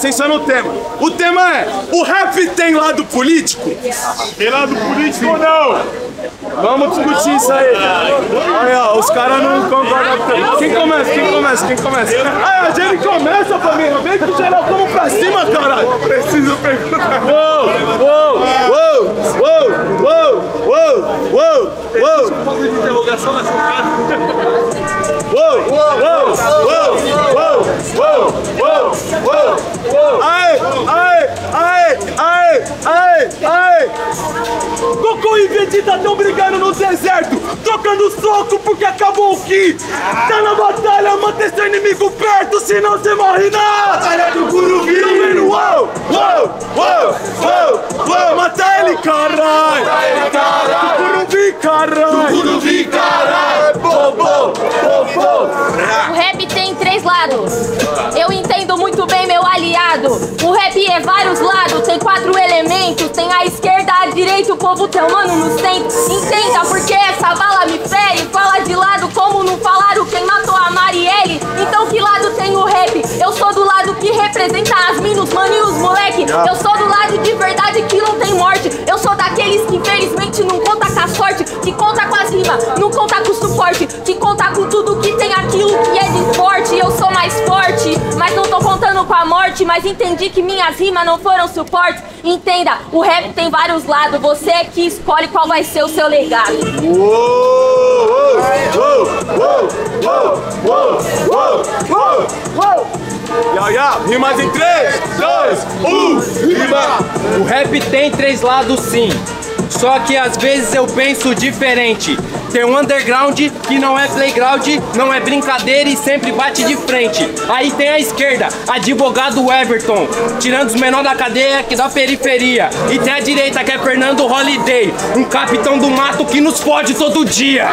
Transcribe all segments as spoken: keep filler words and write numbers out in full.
atenção no tema. O tema é, o rap tem lado político? Tem lado político ou não? Vamos discutir isso aí. Aí, ó, os caras não concordam com. Quem começa? Quem começa? Quem começa? Aí, a Jenny começa, família. Vem que o geral vamos pra cima, caralho. Preciso perguntar. Uou, uou, uou, uou, uou, uou, uou, uou. Ponto de interrogação na sua cara. Uou, uou, uou, uou, uou, uou, uou, uou. Aê, aê, aê, aê, aê, aê. Goku e Vegeta tão brigando no deserto, trocando soco porque acabou o Ki. Tá na batalha, mantém seu inimigo perto, senão você morre na batalha do Kurubi. Uou, uou, uou, uou, uou. Mata ele, caralho. Mata ele, caralho. Do Kurubi, caralho. Do Kurubi, caralho. Bom, bom, bom, bom. O rap tem três lados. Eu entendo muito bem, meu aliado. O rap é vários lados, tem quatro elementos. Tem a esquerda, a direita, o povo teu mano no centro. Entenda porque essa bala me fere. Fala de lado como não falaram quem matou a Marielle. Então que lado tem o rap? Eu sou do lado que representa as minas, mano e os moleque. Eu sou do lado de verdade que não tem morte. Eu sou daqueles que infelizmente não conta com a sorte, que conta com as rimas, não conta com o suporte, que conta com tudo que tem aquilo que é de forte. Eu sou mais forte, mas não tô contando com a morte. Mas entendi que minhas rimas não foram suporte. Entenda, o rap tem vários lados. Você é que escolhe qual vai ser o seu legado. Uou, uou, uou, uou, uou, uou, uou, uou. Yau, yau, rimas em três, dois, um, rima! O rap tem três lados sim, só que às vezes eu penso diferente. Tem um underground que não é playground, não é brincadeira e sempre bate de frente. Aí tem a esquerda, advogado Everton, tirando os menores da cadeia que da periferia. E tem a direita que é Fernando Holiday, um capitão do mato que nos fode todo dia.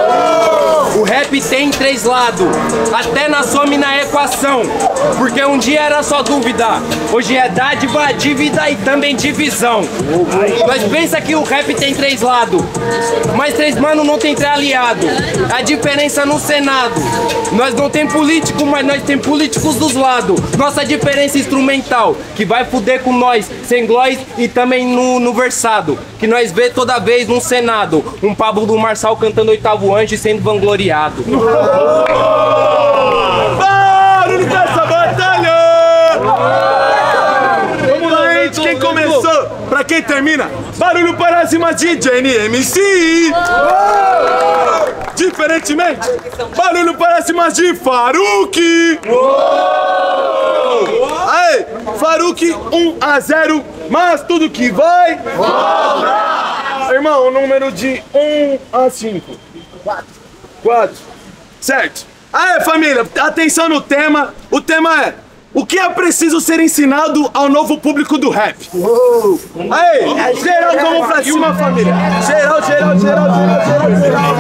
O rap tem três lados, até na some na equação, porque um dia era só dúvida, hoje é dádiva, dívida e também divisão. Nós pensa que o rap tem três lados, mas três mano não tem três aliados. A diferença no Senado, nós não tem político, mas nós tem políticos dos lados. Nossa diferença instrumental, que vai fuder com nós, sem glóis e também no, no versado, que nós vê toda vez no Senado, um Pablo do Marçal cantando Oitavo Anjo e sendo vangloriado. Barulho dessa batalha! Vamos lá, gente, quem começou? Pra quem termina? Barulho para cima de Jenny M C! Diferentemente, barulho para cima de Faruque! Aí, Faruque um a zero, mas tudo que vai... Irmão, o número de um a cinco. quatro. Certo. Aí, família, atenção no tema. O tema é: o que é preciso ser ensinado ao novo público do rap? Uou. Aí, geral, vamos pra cima, família. Geral, geral, geral, geral, geral,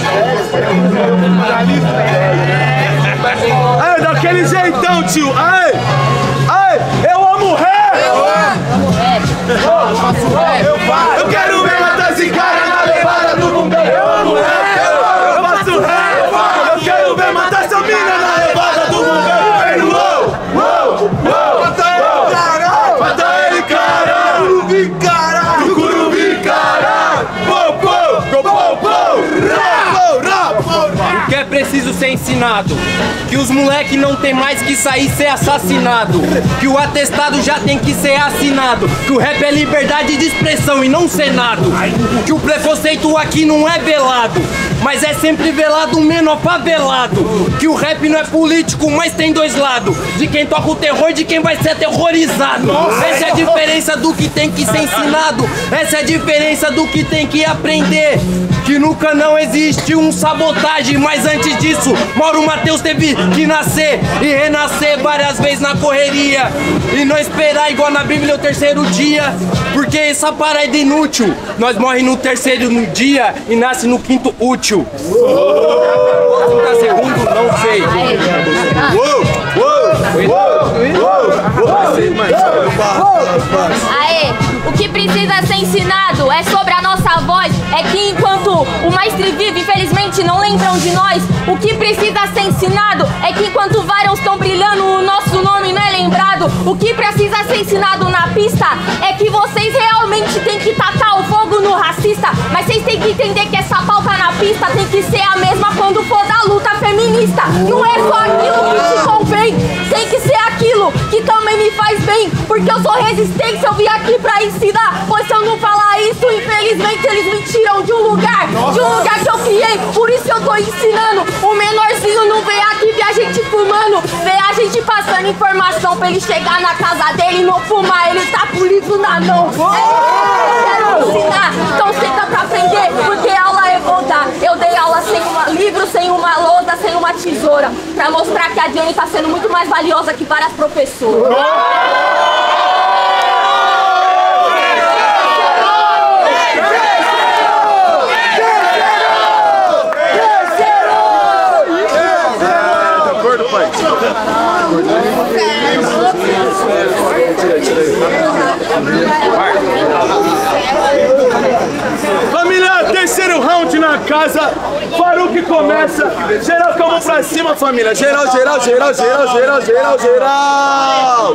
geral. Aí, daquele jeitão, tio. Aí, aí, eu amo rap. Eu amo rap. Eu faço. Eu quero ver matar esse cara na levada do bombeiro. Eu amo rap. Eu faço rap. Eu quero ver matar essa mina na levada do bombeiro. Uou, uou, mata ele, caralho. Mata ele, caralho. Curubi, caralho. Curubi, caralho. Pô, pô, pô, pô, O que é preciso ser ensinado? Que os moleque não tem mais que sair ser assassinado, que o atestado já tem que ser assinado, que o rap é liberdade de expressão e não senado, que o preconceito aqui não é velado, mas é sempre velado menor favelado, que o rap não é político, mas tem dois lados, de quem toca o terror e de quem vai ser aterrorizado. Essa é a diferença do que tem que ser ensinado, essa é a diferença do que tem que aprender, que nunca não existe um sabotagem, mas antes disso, Mauro Mateus teve que nascer e renascer várias vezes na correria, e não esperar igual na Bíblia o terceiro dia, porque essa parada é inútil. Nós morre no terceiro no dia e nasce no quinto útil. trinta segundos, não sei. Uou, uou, uou, uou. Aê, o que precisa ser ensinado é sobre a nossa voz. É que enquanto o mestre vive, infelizmente não lembram de nós. O que precisa ser ensinado é que enquanto vários estão brilhando, o nosso nome não é lembrado. O que precisa ser ensinado na pista é que vocês realmente têm que tacar o fogo no racista. Mas vocês têm que entender que essa pauta na pista tem que ser a mesma quando for da luta feminista. Não é só aquilo que te convém, tem que ser aquilo que também me faz bem. Porque eu sou resistência, eu vim aqui pra ensinar. Pois se eu não falar isso, infelizmente eles me tiram de um lugar, de um lugar que eu criei. Por isso eu tô ensinando. O menorzinho não vem aqui ver a gente fumando, vê a gente passando informação pra ele chegar na casa dele e não fumar. Ele tá com o livro na mão. É, eu quero ensinar, então senta pra aprender, porque aula eu vou dar. Eu dei aula sem um livro, sem uma lousa, sem uma tesoura, pra mostrar que a Jenny tá sendo muito mais valiosa que várias professoras. Família, terceiro round na casa. Faruque começa. Geral, calma pra cima, família. Geral, geral, geral, geral, geral, geral, geral.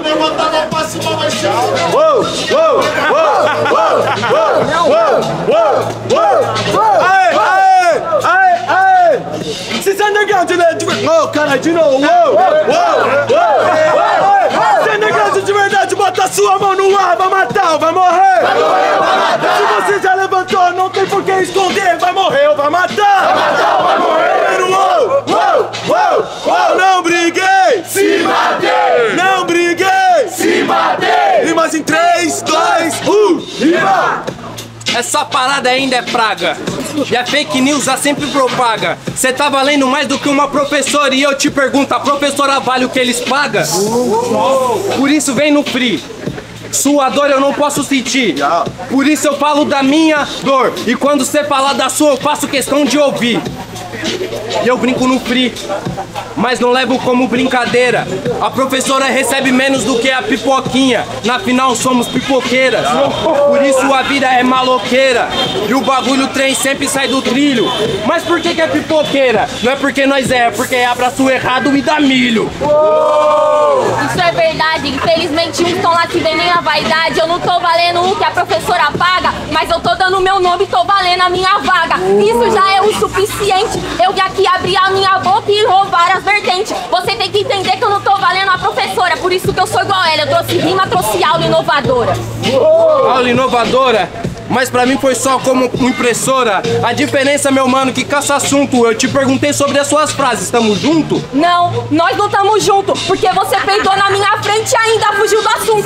Uou, uou, uou, uou, uou, uou, uou. Aê, aê, aê, aê. Esses underground, né? Oh, cara, de novo. Uou, uou, uou. Esses underground de verdade, bota a sua mão no ar. Vai matar ou vai morrer? Vai morrer ou vai matar? Se você já levantou, não tem por que esconder. Vai morrer ou vai matar? Vai matar ou vai morrer? Uou, uou, uou, uou. Não briguei, se matei. Não briguei, se matei. Rimas em três, dois, um, rima. Essa parada ainda é praga. E a fake news a sempre propaga. Cê tá valendo mais do que uma professora. E eu te pergunto, a professora vale o que eles pagam? Por isso vem no free. Sua dor eu não posso sentir. Por isso eu falo da minha dor. E quando cê falar da sua eu faço questão de ouvir. E eu brinco no free, mas não levo como brincadeira. A professora recebe menos do que a pipoquinha. Na final somos pipoqueiras. Por isso a vida é maloqueira. E o bagulho trem sempre sai do trilho. Mas por que que é pipoqueira? Não é porque nós é, é porque é abraço errado e dá milho. Isso é verdade, infelizmente uns estão lá que vem nem a vaidade. Eu não tô valendo o que a professora paga, mas eu tô dando meu nome e tô valendo a minha vaga. Isso já é o suficiente. Eu vim aqui abrir a minha boca e roubar as vertentes. Você tem que entender que eu não tô valendo a professora, por isso que eu sou igual ela. Eu trouxe rima, trouxe aula inovadora. Aula inovadora? Mas pra mim foi só como impressora. A diferença, meu mano, que caça assunto. Eu te perguntei sobre as suas frases, tamo junto? Não, nós não tamo junto, porque você peidou na minha frente e ainda fugiu do assunto.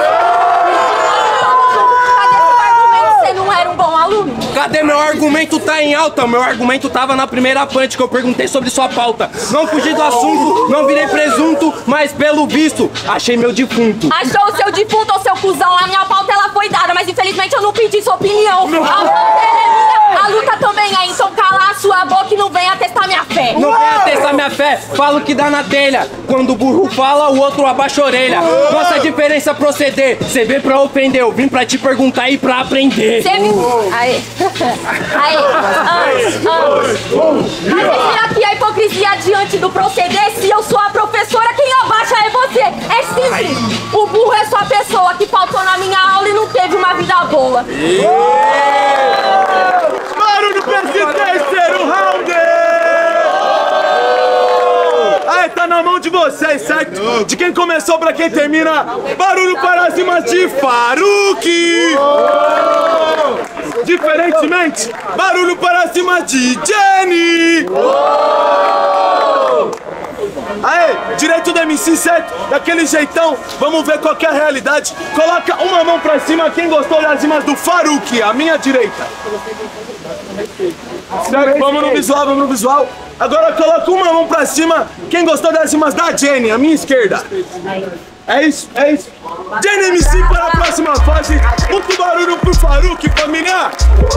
Você não era um bom aluno? Cadê meu argumento? Tá em alta. Meu argumento tava na primeira punch que eu perguntei sobre sua pauta. Não fugi do assunto, não virei presunto, mas pelo visto, achei meu defunto. Achou o seu defunto ou seu cuzão? A minha pauta ela foi dada, mas infelizmente eu não pedi sua opinião. A luta é minha, a luta também é, então cala a sua boca e não venha testar minha fé. Não venha testar minha fé, falo que dá na telha. Quando o burro fala, o outro abaixa a orelha. Nossa diferença proceder, cê veio pra ofender, eu vim pra te perguntar e pra aprender. Cê viu? Aí. Aí. Ah, ah. Mas tira aqui a hipocrisia diante do proceder. Se eu sou a professora, quem abaixa é você. É simples. O burro é só a pessoa que faltou na minha aula e não teve uma vida boa. Barulho pra esse terceiro round! Aí, tá na mão de vocês, certo? De quem começou pra quem termina. Barulho para as rimas de Faruque! Diferentemente, barulho para cima de Jenny! Aê, direito do M C, certo? Daquele jeitão, vamos ver qual que é a realidade. Coloca uma mão pra cima quem gostou das rimas do Faruque, a minha direita. Certo, vamos no visual, vamos no visual. Agora coloca uma mão pra cima quem gostou das rimas da Jenny, a minha esquerda. É isso, é isso. Jenny M C para a próxima fase. Muito barulho pro Faruque, família!